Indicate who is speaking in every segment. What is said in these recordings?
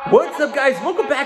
Speaker 1: What's up, guys? Welcome back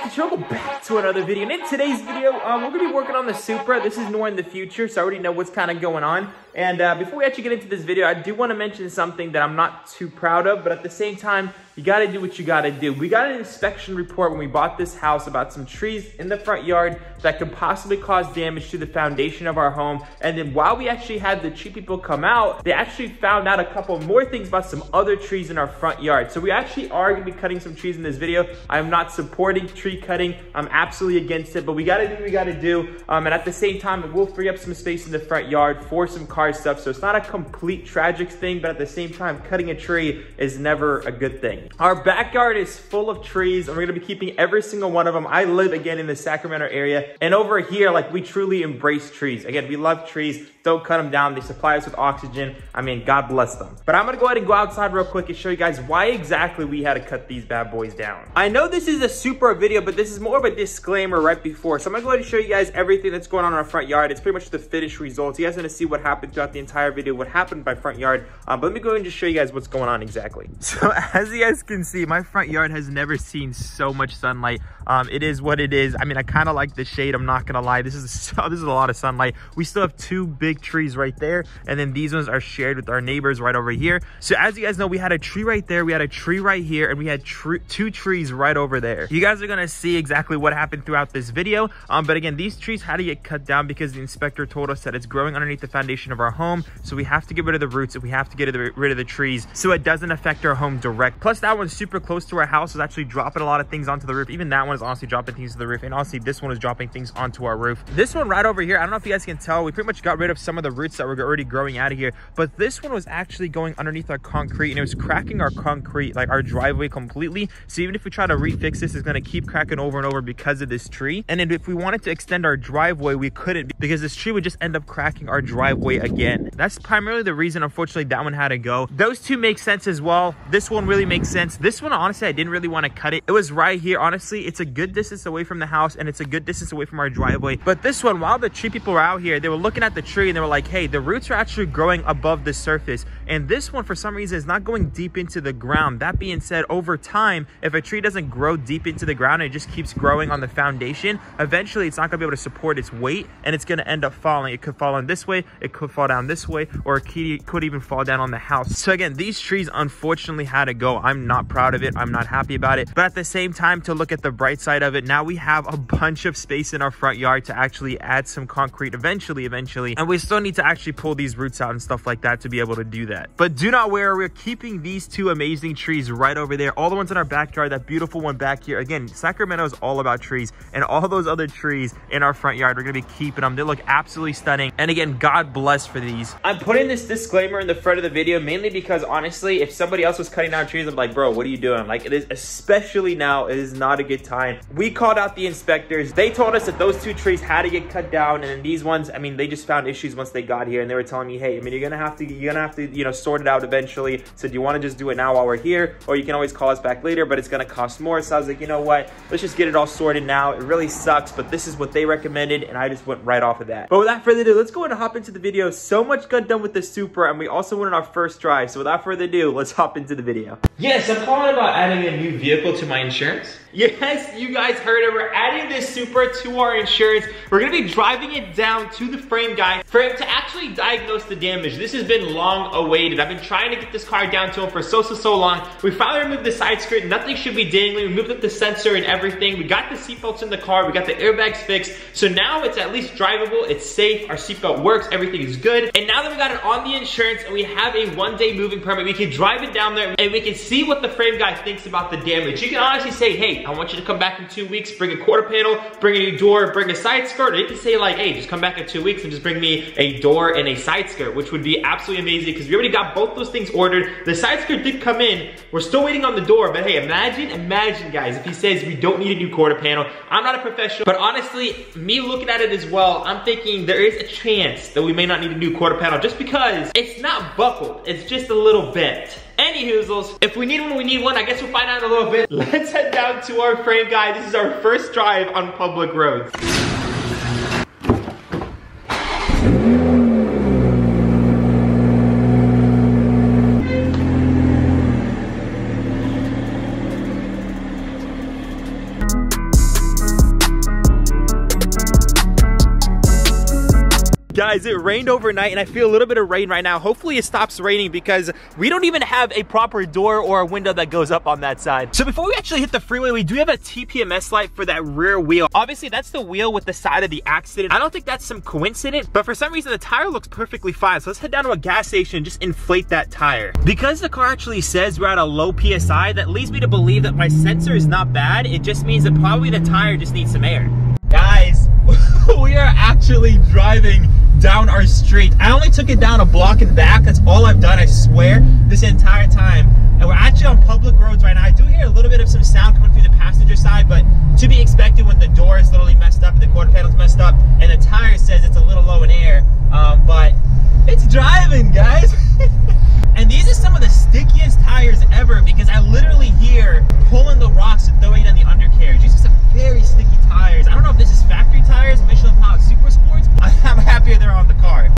Speaker 1: to another video. And in today's video, we're gonna be working on the Supra. This is more in the future, so I already know what's kind of going on. And before we actually get into this video, I do want to mention something that I'm not too proud of, but at the same time, you gotta do what you gotta do. We got an inspection report when we bought this house about some trees in the front yard that could possibly cause damage to the foundation of our home. And then while we actually had the tree people come out, they actually found out a couple more things about some other trees in our front yard. So we actually are gonna be cutting some trees in this video. I'm not supporting tree cutting. I'm absolutely against it, but we gotta do what we gotta do. And at the same time, it will free up some space in the front yard for some car stuff. So it's not a complete tragic thing, but at the same time, cutting a tree is never a good thing. Our backyard is full of trees, and we're gonna be keeping every single one of them. I live again in the Sacramento area, and over here, like, we truly embrace trees. Again, we love trees. Don't cut them down. They supply us with oxygen. I mean, God bless them. But I'm gonna go ahead and go outside real quick and show you guys why exactly we had to cut these bad boys down. I know this is a Supra video, but this is more of a disclaimer right before. So I'm gonna go ahead and show you guys everything that's going on in our front yard. It's pretty much the finished results. You guys are gonna see what happened throughout the entire video, what happened in my front yard. But let me go ahead and just show you guys what's going on exactly. So as you guys can see, my front yard has never seen so much sunlight. It is what it is. I mean, I kind of like the shade. I'm not gonna lie. This is a lot of sunlight. We still have two big trees right there, and then these ones are shared with our neighbors right over here. So as you guys know, we had a tree right there, we had a tree right here, and we had two trees right over there. You guys are gonna see exactly what happened throughout this video. But again, these trees had to get cut down because the inspector told us that it's growing underneath the foundation of our home. So we have to get rid of the roots, and we have to get rid of the trees so it doesn't affect our home direct. Plus, that one's super close to our house. It's actually dropping a lot of things onto the roof. Even that one is honestly dropping things to the roof, and honestly, this one is dropping things onto our roof. This one right over here, I don't know if you guys can tell, we pretty much got rid of some of the roots that were already growing out of here, but this one was actually going underneath our concrete, and it was cracking our concrete, like our driveway, completely. So even if we try to refix this, it's going to keep cracking over and over because of this tree. And then if we wanted to extend our driveway, we couldn't, because this tree would just end up cracking our driveway again. That's primarily the reason, unfortunately, that one had to go. Those two make sense as well. This one really makes sense. This one, honestly, I didn't really want to cut it. It was right here. Honestly, it's a good distance away from the house, and it's a good distance away from our driveway. But this one, while the tree people were out here, they were looking at the tree and they were like, hey, the roots are actually growing above the surface. And this one, for some reason, is not going deep into the ground. That being said, over time, if a tree doesn't grow deep into the ground and it just keeps growing on the foundation, eventually it's not gonna be able to support its weight, and it's gonna end up falling. It could fall in this way, it could fall down this way, or it could even fall down on the house. So again, these trees unfortunately had to go. I'm not proud of it. I'm not happy about it. But at the same time, to look at the bright side of it, now we have a bunch of space in our front yard to actually add some concrete eventually. And we still need to actually pull these roots out and stuff like that to be able to do that. But do not worry, we're keeping these two amazing trees right over there. All the ones in our backyard, that beautiful one back here. Again, Sacramento is all about trees, and all those other trees in our front yard, we're gonna be keeping them. They look absolutely stunning. And again, God bless for these. I'm putting this disclaimer in the front of the video mainly because honestly, if somebody else was cutting down trees, I'm like, bro, what are you doing? Like, it is, especially now, it is not a good time. We called out the inspectors. They told us that those two trees had to get cut down, and then these ones, I mean, they just found issues once they got here, and they were telling me, hey, I mean, you're gonna have to, you know, sort it out eventually. So do you want to just do it now while we're here, or you can always call us back later, but it's gonna cost more. So I was like, you know what, let's just get it all sorted now. It really sucks, but this is what they recommended, and I just went right off of that. But without further ado, let's go ahead and hop into the video. So much got done with the Supra, and we also went on our first drive. So without further ado, let's hop into the video. Yes, I'm calling about adding a new vehicle to my insurance. Yes, you guys heard it. We're adding this Supra to our insurance. We're gonna be driving it down to the frame guy for him to actually diagnose the damage. This has been long awaited. I've been trying to get this car down to him for so long. We finally removed the side skirt. Nothing should be dangling. We moved up the sensor and everything. We got the seatbelts in the car. We got the airbags fixed. So now it's at least drivable. It's safe. Our seatbelt works. Everything is good. And now that we got it on the insurance and we have a one-day moving permit, we can drive it down there and we can see what the frame guy thinks about the damage. You can honestly say, hey, I want you to come back in 2 weeks, bring a quarter panel, bring a new door, bring a side skirt. Or you can say like, hey, just come back in 2 weeks and just bring me a door and a side skirt, which would be absolutely amazing because we already got both those things ordered. The side skirt did come in. We're still waiting on the door, but hey, imagine guys, if he says we don't need a new quarter panel. I'm not a professional, but honestly, me looking at it as well, I'm thinking there is a chance that we may not need a new quarter panel just because it's not buckled. It's just a little bent. Any hoozles, if we need one, we need one. I guess we'll find out in a little bit. Let's head down to our frame guy. This is our first drive on public roads. Guys, it rained overnight and I feel a little bit of rain right now. Hopefully it stops raining because we don't even have a proper door or a window that goes up on that side. So before we actually hit the freeway, we do have a TPMS light for that rear wheel. Obviously, that's the wheel with the side of the accident. I don't think that's some coincidence, but for some reason, the tire looks perfectly fine. So let's head down to a gas station and just inflate that tire. Because the car actually says we're at a low PSI, that leads me to believe that my sensor is not bad. It just means that probably the tire just needs some air. Guys, we are actually driving down our street. I only took it down a block and back. That's all I've done, I swear, this entire time. And we're actually on public roads right now. I do hear a little bit of some sound coming through the passenger side, but to be expected when the door is literally messed up, and the quarter panel's messed up, and the tire says it's a little low in air. But it's driving, guys. And these are some of the stickiest tires ever because I literally hear pulling the rocks and throwing it in the undercarriage. These are some very sticky tires. I don't know if this is factory tires, Michelin Pilot Super Sports. I'm happier they're on the car.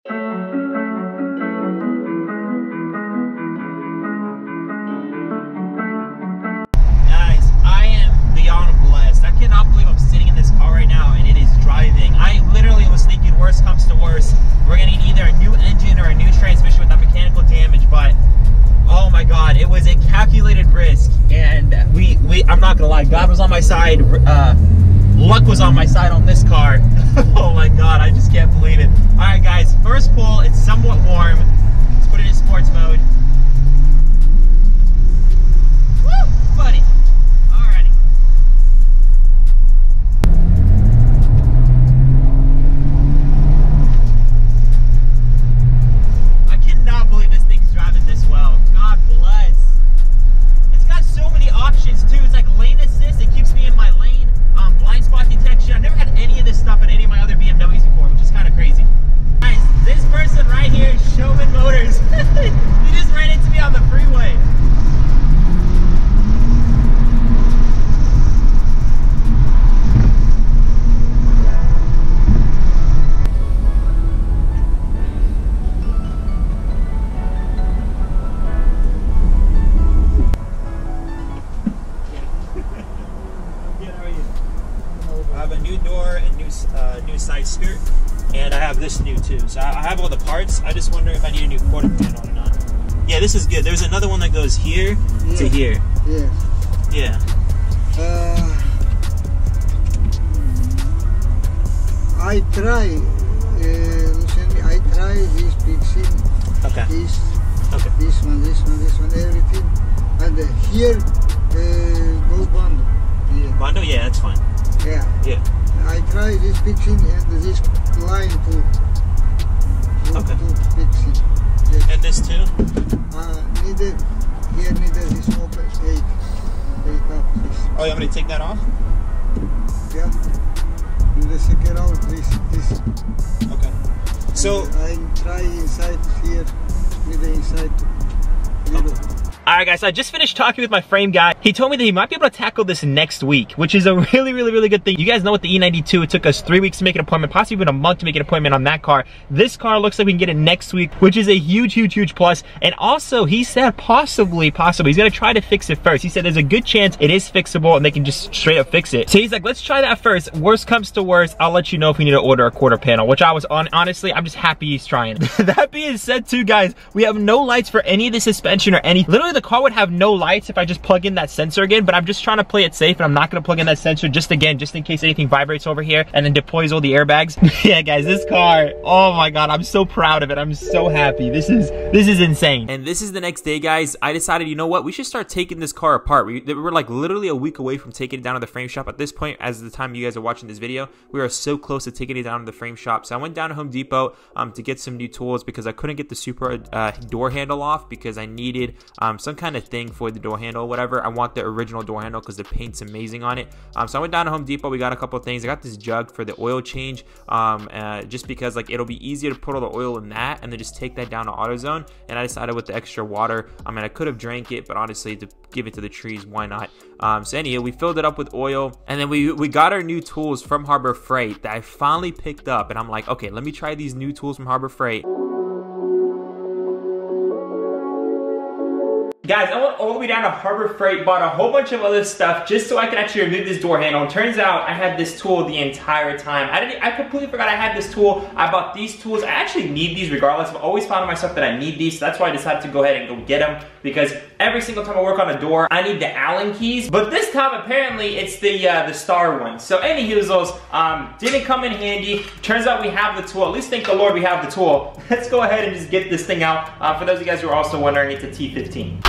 Speaker 1: Guys, I am beyond blessed. I cannot believe I'm sitting in this car right now and it is driving. I literally was thinking worst comes to worst, we're gonna need either a new engine or a new transmission with that mechanical damage, but oh my god, it was a calculated risk, and I'm not gonna lie, God was on my side, luck was on my side on this car. Oh my god, I just can't believe it. Alright guys, first pull, it's somewhat warm. Let's put it in sports mode. Woo, buddy. Alrighty. I cannot believe this thing's driving this well. God bless. It's got so many options too. It's like lane assist, it keeps me in my lane. Blind spot detection. I've never had any of this stuff in any of my other BMWs before, which is kind of crazy. Guys, this person right here is Showman Motors. He just ran into me on the freeway. I have a new door and new side skirt, and I have this new too. So I have all the parts. I just wonder if I need a new quarter panel or not. Yeah, this is good. There's another one that goes here to here.
Speaker 2: Yes.
Speaker 1: Yeah.
Speaker 2: I try, Luciani, I try this fixing.
Speaker 1: Okay.
Speaker 2: This one, everything. And here, go bundle. Yeah.
Speaker 1: Bundle? Yeah, that's fine.
Speaker 2: Yeah.
Speaker 1: Yeah.
Speaker 2: I try this fixing and this line to fix it. Yes.
Speaker 1: And this too?
Speaker 2: Neither this open, take up this.
Speaker 1: Oh, you want me to take that off?
Speaker 2: Yeah. And the second out this.
Speaker 1: Okay. So
Speaker 2: I try inside here, with the inside little.
Speaker 1: Alright guys, so I just finished talking with my frame guy. He told me that he might be able to tackle this next week, which is a really good thing. You guys know with the E92, it took us 3 weeks to make an appointment, possibly even a month to make an appointment on that car. This car looks like we can get it next week, which is a huge plus. And also, he said possibly, he's gonna try to fix it first. He said there's a good chance it is fixable and they can just straight up fix it. So he's like, let's try that first. Worst comes to worst, I'll let you know if we need to order a quarter panel, which I was honestly, I'm just happy he's trying. That being said too, guys, we have no lights for any of the suspension or any, literally the car would have no lights if I just plug in that sensor again, but I'm just trying to play it safe and I'm not gonna plug in that sensor just in case anything vibrates over here and then deploys all the airbags. Yeah guys, this car, oh my god, I'm so proud of it. I'm so happy. This is insane. And this is the next day, guys. I decided, you know what, we should start taking this car apart. We're like literally a week away from taking it down to the frame shop. At this point, as the time you guys are watching this video, we are so close to taking it down to the frame shop. So I went down to Home Depot to get some new tools because I couldn't get the Supra door handle off because I needed some kind of thing for the door handle or whatever. I want the original door handle because the paint's amazing on it. So I went down to Home Depot. We got a couple of things. I got this jug for the oil change just because like it'll be easier to put all the oil in that and then just take that down to AutoZone. And I decided with the extra water, I mean, I could have drank it, but honestly, to give it to the trees, why not? So anyway, we filled it up with oil, and then we got our new tools from Harbor Freight that I finally picked up, and I'm like, okay, let me try these new tools from Harbor Freight. Guys, I went all the way down to Harbor Freight, bought a whole bunch of other stuff just so I could actually remove this door handle. And turns out I had this tool the entire time. I completely forgot I had this tool. I bought these tools. I actually need these regardless. I've always found myself that I need these, so that's why I decided to go ahead and go get them, because every single time I work on a door, I need the Allen keys. But this time, apparently, it's the star one. So anywho, those didn't come in handy. Turns out we have the tool. At least thank the Lord we have the tool. Let's go ahead and just get this thing out. For those of you guys who are also wondering, it's a T15.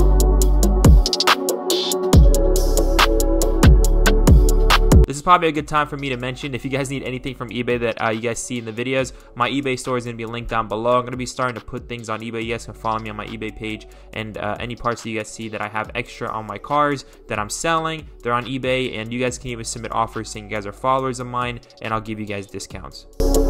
Speaker 1: This is probably a good time for me to mention, if you guys need anything from eBay that you guys see in the videos, my eBay store is going to be linked down below. I'm going to be starting to put things on eBay. You guys can follow me on my eBay page, and any parts that you guys see that I have extra on my cars that I'm selling, they're on eBay, and you guys can even submit offers saying you guys are followers of mine, and I'll give you guys discounts.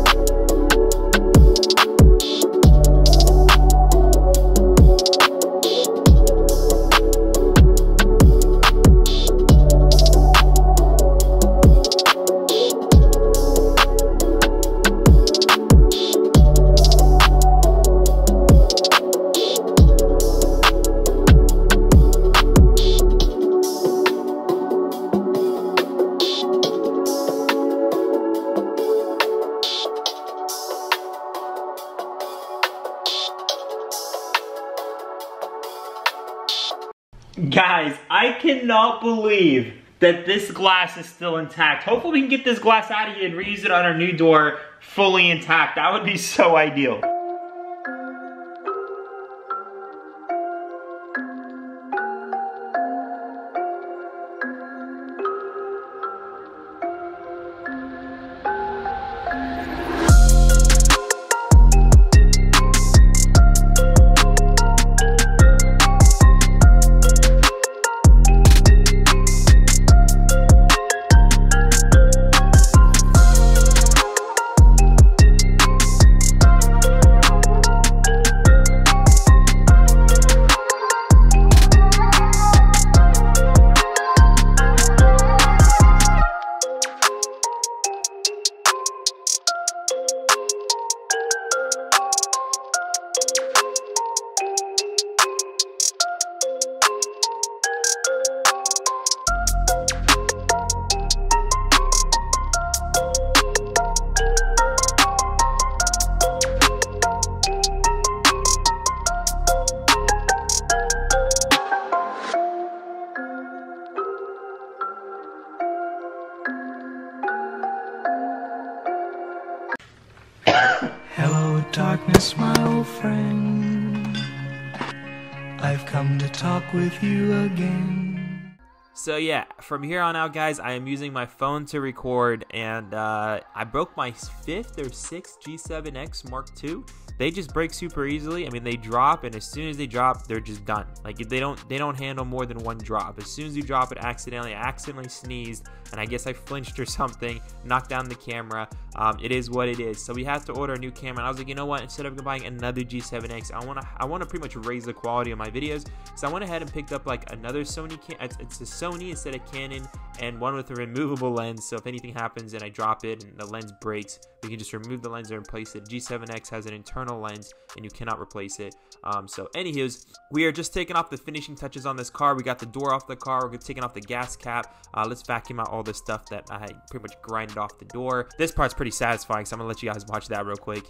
Speaker 1: Guys, I cannot believe that this glass is still intact. Hopefully we can get this glass out of here and reuse it on our new door fully intact. That would be so ideal.
Speaker 3: Hello, darkness, my old friend. I've come to talk with you again.
Speaker 1: So yeah, from here on out, guys, I am using my phone to record, and I broke my 5th or 6th G7X Mark II. They just break super easily. I mean, they drop, and as soon as they drop, they're just done. Like, they don't handle more than one drop. As soon as you drop it accidentally, I accidentally sneezed, and I guess I flinched or something, knocked down the camera. It is what it is. So we had to order a new camera, and I was like, you know what? Instead of buying another G7X, I want to pretty much raise the quality of my videos. So I went ahead and picked up like another Sony. It's a Sony instead of Canon, and one with a removable lens. So if anything happens and I drop it and the lens breaks, we can just remove the lens and replace it. G7X has an internal lens, and you cannot replace it. So anywho's, we are just taking off the finishing touches on this car. We got the door off the car. We're taking off the gas cap. Let's vacuum out all the stuff that I pretty much grinded off the door. This part's pretty satisfying, so I'm gonna let you guys watch that real quick.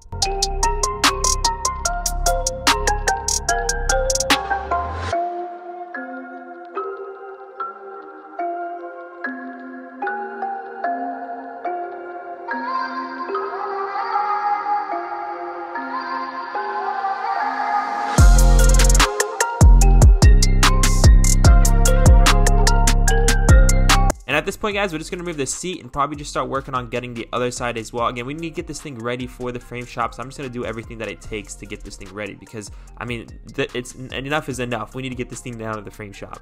Speaker 1: At this point, guys, we're just going to remove the seat and probably just start working on getting the other side as well. Again, we need to get this thing ready for the frame shop, so I'm just going to do everything that it takes to get this thing ready, because, I mean, enough is enough. We need to get this thing down to the frame shop.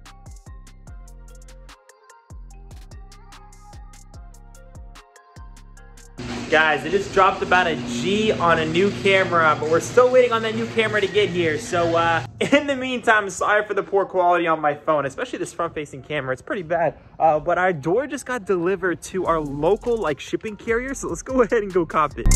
Speaker 1: Guys, it just dropped about a G on a new camera, but we're still waiting on that new camera to get here. So, in the meantime, sorry for the poor quality on my phone, especially this front-facing camera. It's pretty bad. But our door just got delivered to our local, like, shipping carrier, so let's go ahead and go cop it.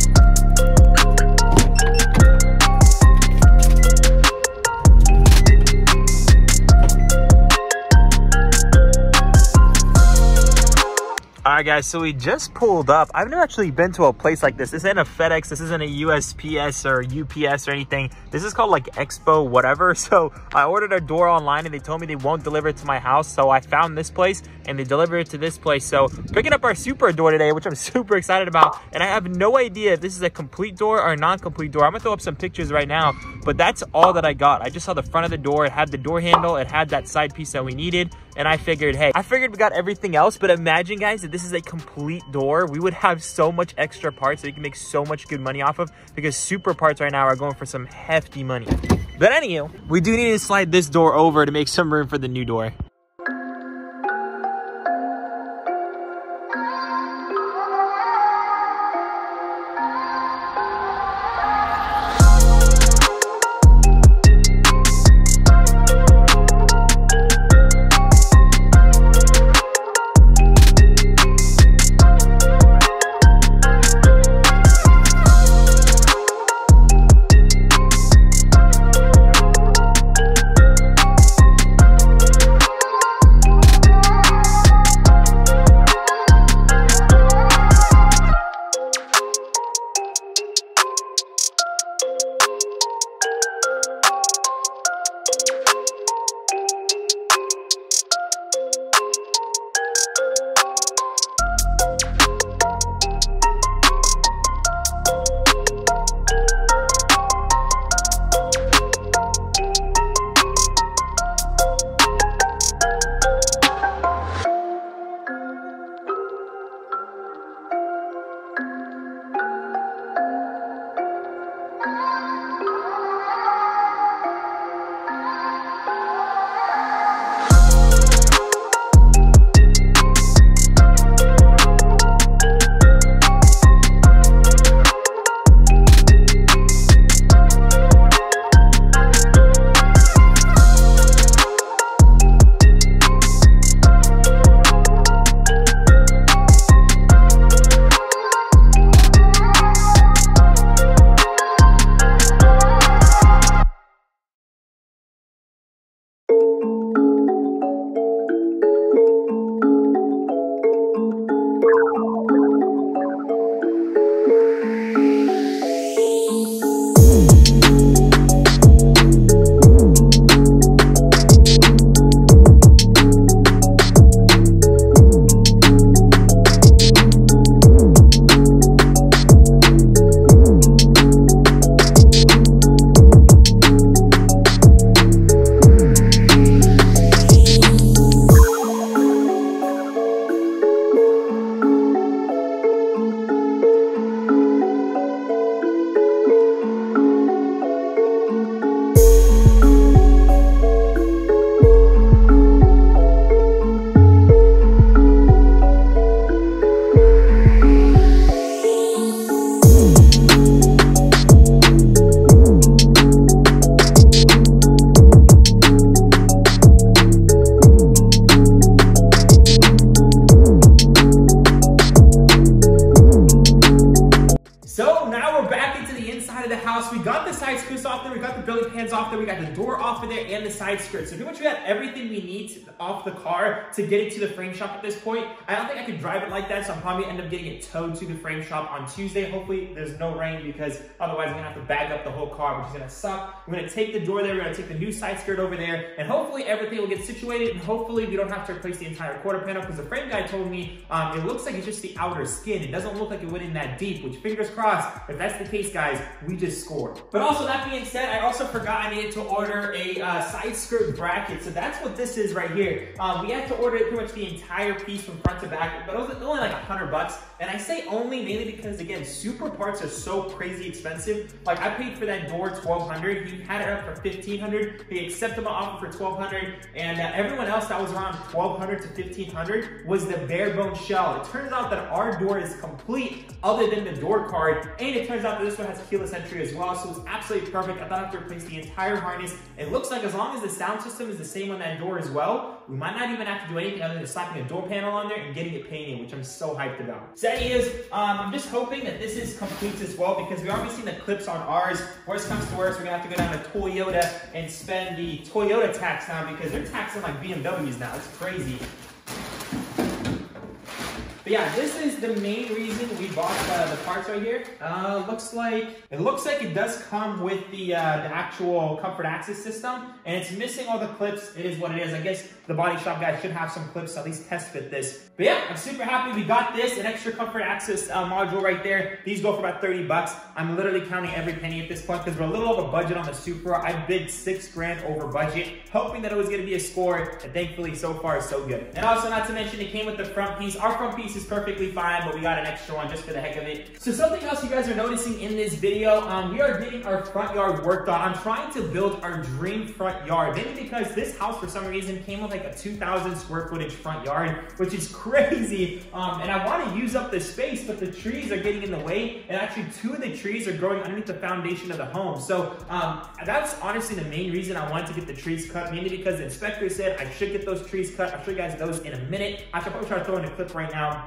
Speaker 1: All right, guys, so we just pulled up. I've never actually been to a place like this. This isn't a FedEx. This isn't a USPS or UPS or anything. This is called like Expo whatever. So I ordered a door online and they told me they won't deliver it to my house. So I found this place and they delivered it to this place. So picking up our Supra door today, which I'm super excited about. And I have no idea if this is a complete door or a non-complete door. I'm gonna throw up some pictures right now, but that's all that I got. I just saw the front of the door. It had the door handle. It had that side piece that we needed. And I figured, hey, we got everything else. But imagine, guys, if this is a complete door, we would have so much extra parts that we can make so much good money off of, because Supra parts right now are going for some hefty money. But anywho, we do need to slide this door over to make some room for the new door. We got the side screws off there, we got the billy pans off there, we got the door off of there, and the side skirt. So pretty much we got everything we need off the car to get it to the frame shop at this point. I don't think I can drive it like that, so I'll probably end up getting it towed to the frame shop on Tuesday. Hopefully there's no rain, because otherwise I'm gonna have to bag up the whole car, which is gonna suck. We're gonna take the door there, we're gonna take the new side skirt over there, and hopefully everything will get situated, and hopefully we don't have to replace the entire quarter panel, because the frame guy told me it looks like it's just the outer skin. It doesn't look like it went in that deep, which fingers crossed, if that's the case, guys, we just scored. But also, that being said, I also forgot I needed to order a side skirt bracket. So that's what this is right here. We had to order pretty much the entire piece from front to back, but it was only like $100. And I say only mainly because, again, Supra parts are so crazy expensive. Like, I paid for that door $1,200. He had it up for $1,500. He accepted my offer for $1,200. And everyone else that was around $1,200 to $1,500 was the bare bone shell. It turns out that our door is complete other than the door card. And it turns out that this one has keyless entry as well. So it's absolutely perfect. I thought I had to replace the entire harness. It looks like as long as the sound system is the same on that door as well, we might not even have to do anything other than slapping a door panel on there and getting it painted, which I'm so hyped about. So anyways, I'm just hoping that this is complete as well, because we already seen the clips on ours. Worst comes to worst, we're gonna have to go down to Toyota and spend the Toyota tax now, because they're taxing like BMWs now. It's crazy. But yeah, this is the main reason we bought the parts right here. It looks like it does come with the actual comfort access system, and it's missing all the clips. It is what it is. I guess the body shop guys should have some clips to at least test fit this. But yeah, I'm super happy we got this, an extra comfort access module right there. These go for about 30 bucks. I'm literally counting every penny at this point because we're a little over budget on the Supra. I bid 6 grand over budget, hoping that it was gonna be a score, and thankfully so far so good. And also, not to mention, it came with the front piece. Our front piece is perfectly fine, but we got an extra one just for the heck of it. So something else you guys are noticing in this video, we are getting our front yard worked on. I'm trying to build our dream front yard, mainly because this house for some reason came with like a 2,000 square footage front yard, which is crazy. And I want to use up the space, but the trees are getting in the way, and actually 2 of the trees are growing underneath the foundation of the home. So that's honestly the main reason I wanted to get the trees cut, mainly because the inspector said I should get those trees cut. I'll show you guys those in a minute. I should probably try to throw in a clip right now.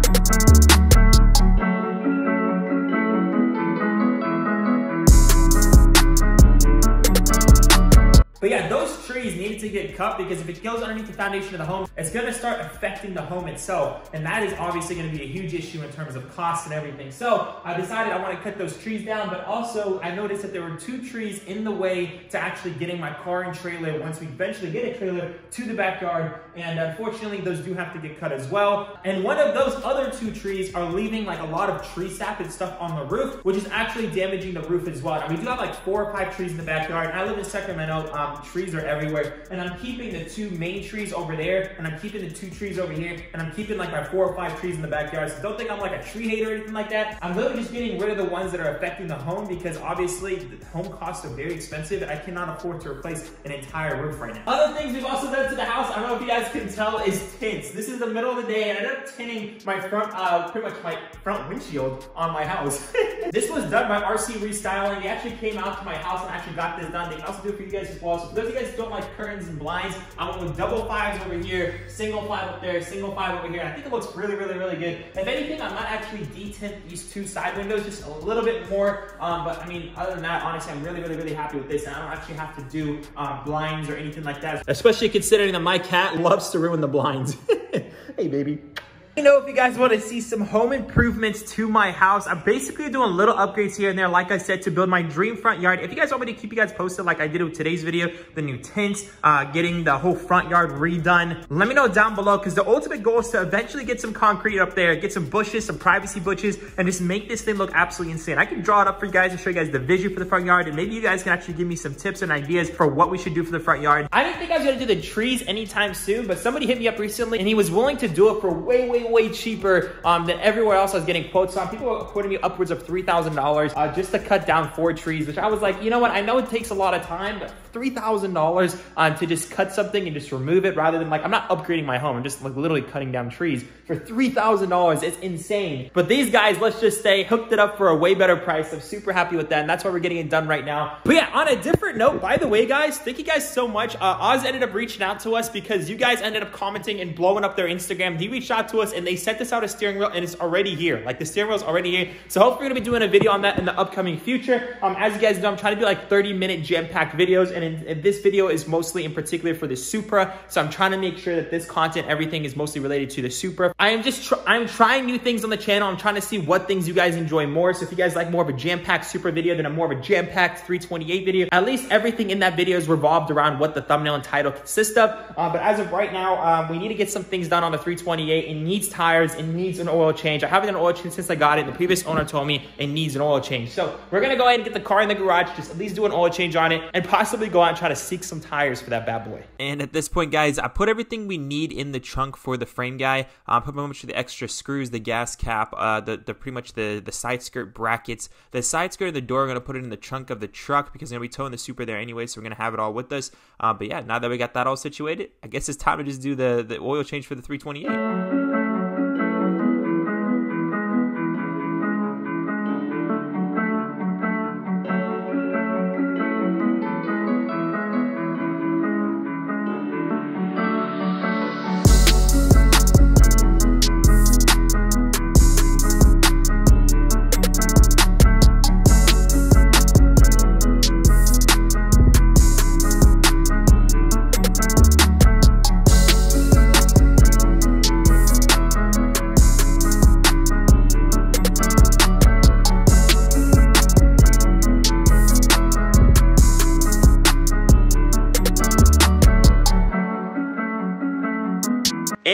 Speaker 1: But yeah, those trees needed to get cut because if it goes underneath the foundation of the home, it's gonna start affecting the home itself. And that is obviously gonna be a huge issue in terms of cost and everything. So I decided I wanna cut those trees down, but also I noticed that there were 2 trees in the way to actually getting my car and trailer, once we eventually get a trailer, to the backyard. And unfortunately, those do have to get cut as well. And one of those other 2 trees are leaving like a lot of tree sap and stuff on the roof, which is actually damaging the roof as well. And we do have like 4 or 5 trees in the backyard. I live in Sacramento. Trees are everywhere, and I'm keeping the 2 main trees over there, and I'm keeping the 2 trees over here, and I'm keeping like my 4 or 5 trees in the backyard. So don't think I'm like a tree hater or anything like that. I'm literally just getting rid of the ones that are affecting the home because obviously the home costs are very expensive, and I cannot afford to replace an entire roof right now. Other things we've also done to the house, I don't know if you guys can tell, is tints. This is the middle of the day, and I ended up tinting my front, pretty much my front windshield on my house. This was done by RC Restyling. They actually came out to my house and actually got this done. They can also do it for you guys as well. So for those of you guys who don't like curtains and blinds, I went with double 5s over here, single 5 up there, single 5 over here. I think it looks really, really, really good. If anything, I might actually detint these 2 side windows just a little bit more. But I mean, other than that, honestly, I'm really, really, really happy with this. And I don't actually have to do blinds or anything like that. Especially considering that my cat loves to ruin the blinds. Hey, baby. Let me know if you guys want to see some home improvements to my house. I'm basically doing little upgrades here and there, like I said, to build my dream front yard. If you guys want me to keep you guys posted like I did with today's video, the new tints, getting the whole front yard redone, let me know down below, because the ultimate goal is to eventually get some concrete up there, get some bushes, some privacy bushes, and just make this thing look absolutely insane. I can draw it up for you guys and show you guys the vision for the front yard, and maybe you guys can actually give me some tips and ideas for what we should do for the front yard. I didn't think I was going to do the trees anytime soon, but somebody hit me up recently, and he was willing to do it for way cheaper than everywhere else I was getting quotes on. People were quoting me upwards of $3,000 just to cut down 4 trees, which I was like, you know what? I know it takes a lot of time, but $3,000 to just cut something and just remove it, rather than like, I'm not upgrading my home. I'm just like literally cutting down trees for $3,000. It's insane. But these guys, let's just say, hooked it up for a way better price. I'm super happy with that, and that's why we're getting it done right now. But yeah, on a different note, by the way, guys, thank you guys so much. Oz ended up reaching out to us because you guys ended up commenting and blowing up their Instagram. They reached out to us and they sent us out a steering wheel, and it's already here. Like, the steering wheel is already here. So hopefully we're gonna be doing a video on that in the upcoming future. As you guys know, I'm trying to do like 30-minute jam-packed videos, and in this video is mostly in particular for the Supra. So I'm trying to make sure that this content, everything is mostly related to the Supra. I'm trying new things on the channel. I'm trying to see what things you guys enjoy more. So if you guys like more of a jam-packed Supra video than a more of a jam-packed 328 video, at least everything in that video is revolved around what the thumbnail and title consist of. But as of right now, we need to get some things done on the 328. It needs tires, it needs an oil change. I haven't done an oil change since I got it. The previous owner told me it needs an oil change. So we're gonna go ahead and get the car in the garage, just at least do an oil change on it, and possibly go out and try to seek some tires for that bad boy. And at this point, guys, I put everything we need in the trunk for the frame guy. I put much of the extra screws, the gas cap, pretty much the side skirt brackets. The side skirt of the door, we're gonna put it in the trunk of the truck because we're gonna be towing the Supra there anyway, so we're gonna have it all with us. But yeah, now that we got that all situated, I guess it's time to just do the oil change for the 328.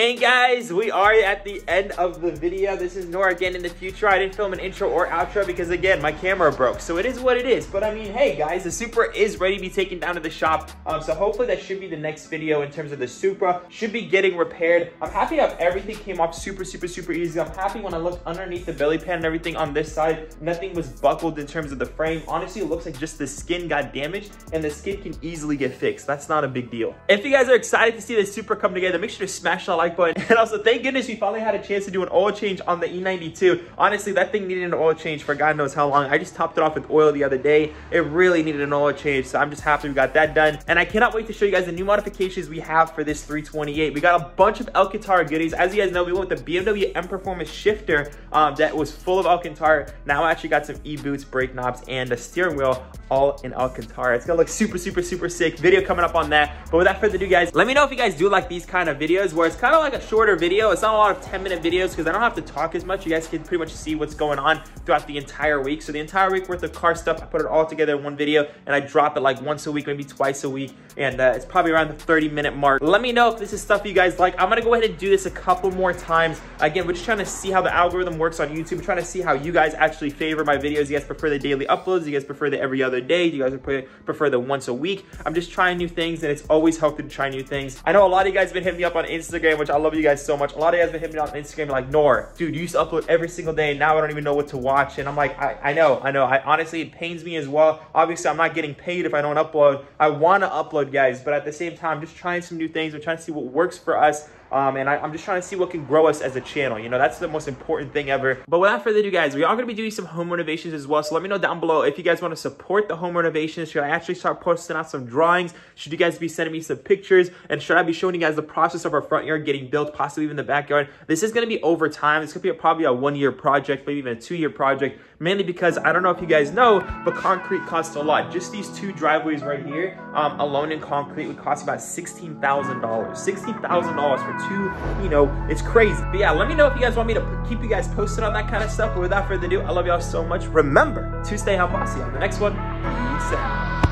Speaker 1: And guys, we are at the end of the video. This is Noor again in the future. I didn't film an intro or outro because again, my camera broke. So it is what it is. But I mean, hey guys, the Supra is ready to be taken down to the shop. So hopefully that should be the next video in terms of the Supra. Should be getting repaired. I'm happy how everything came off super easy. I'm happy when I looked underneath the belly pan and everything on this side, nothing was buckled in terms of the frame. Honestly, it looks like just the skin got damaged and the skin can easily get fixed. That's not a big deal. If you guys are excited to see the Supra come together, make sure to smash that like button. And also, thank goodness we finally had a chance to do an oil change on the E92. Honestly, that thing needed an oil change for God knows how long. I just topped it off with oil the other day. It really needed an oil change, so I'm just happy we got that done. And I cannot wait to show you guys the new modifications we have for this 328. We got a bunch of Alcantara goodies. As you guys know, we went with the BMW M Performance shifter that was full of Alcantara. Now I actually got some E-boots, brake knobs, and a steering wheel all in Alcantara. It's gonna look super sick. Video coming up on that. But without further ado, guys, let me know if you guys do like these kind of videos where it's kind of like a shorter video. It's not a lot of 10-minute videos because I don't have to talk as much. You guys can pretty much see what's going on throughout the entire week. So the entire week worth of car stuff, I put it all together in one video and I drop it like once a week, maybe twice a week. And it's probably around the 30-minute mark. Let me know if this is stuff you guys like. I'm gonna go ahead and do this a couple more times. Again, we're just trying to see how the algorithm works on YouTube. We're trying to see how you guys actually favor my videos. You guys prefer the daily uploads? You guys prefer the every other day? Do you guys prefer the once a week? I'm just trying new things and it's always healthy to try new things. I know a lot of you guys have been hitting me up on Instagram, which I love you guys so much. A lot of you guys have been hitting me up on Instagram like, Noor, dude, you used to upload every single day and now I don't even know what to watch. And I'm like, I know. Honestly, it pains me as well. Obviously, I'm not getting paid if I don't upload. I want to upload, guys, but at the same time, just trying some new things. I'm trying to see what works for us. And I'm just trying to see what can grow us as a channel. You know, that's the most important thing ever. But without further ado, guys, we are going to be doing some home renovations as well. So let me know down below if you guys want to support the home renovations. Should I actually start posting out some drawings? Should you guys be sending me some pictures? And should I be showing you guys the process of our front yard getting built, possibly even the backyard? This is going to be over time. It's going to be probably a 1-year project, maybe even a 2-year project. Mainly because I don't know if you guys know, but concrete costs a lot. Just these 2 driveways right here, alone in concrete would cost about $16,000. $16,000 for 2, you know, it's crazy. But yeah, let me know if you guys want me to keep you guys posted on that kind of stuff. But without further ado, I love y'all so much. Remember to stay healthy. On the next one, peace out.